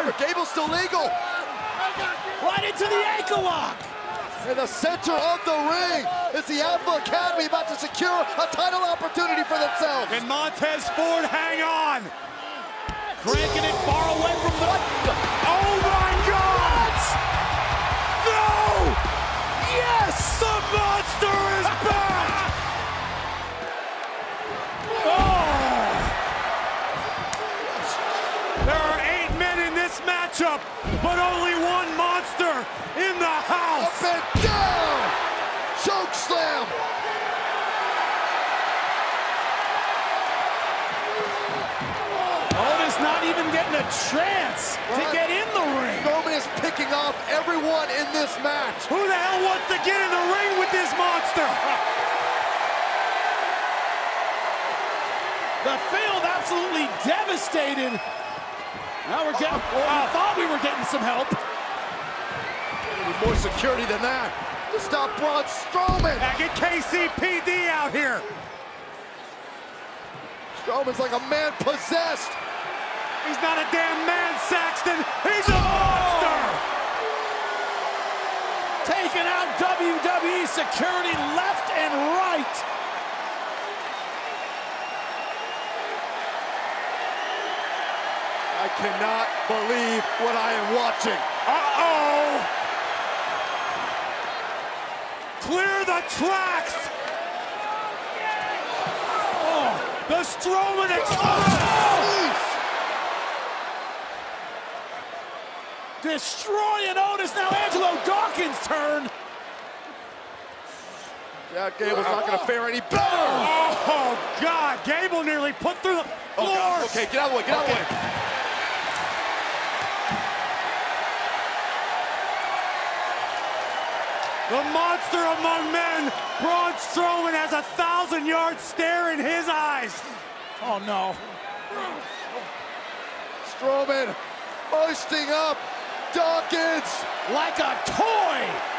Gable's still legal. Right into the ankle lock. In the center of the ring is the Alpha Academy about to secure a title opportunity for themselves. Can Montez Ford hang on? Cranking it far away from the... Oh my God! No! Yes! The monster is back! Oh! There are 8 men in this matchup, but only one monster in the house! Up and down! Choke slam! Otis not even getting a chance to get in the ring. Strowman is picking off everyone in this match. Who the hell wants to get in the ring with this monster? The field absolutely devastated. Now we're getting, I thought we were getting some help. Need more security than that to stop Braun Strowman. Now get KCPD out here. Strowman's like a man possessed. He's not a damn man, Saxton. He's a monster. Taking out WWE security left and right. I cannot believe what I am watching. Uh-oh. Clear the tracks. Oh, the Strowman explosion. Destroying Otis. Now Angelo Dawkins' turn. Jack Gable's not going to fare any better. Oh, God. Gable nearly put through the floor. Oh, God. Okay, get out of the way. Get out of the way. The monster among men, Braun Strowman, has a 1,000-yard stare in his eyes. Oh, no. Strowman hoisting up Dawkins Like a toy.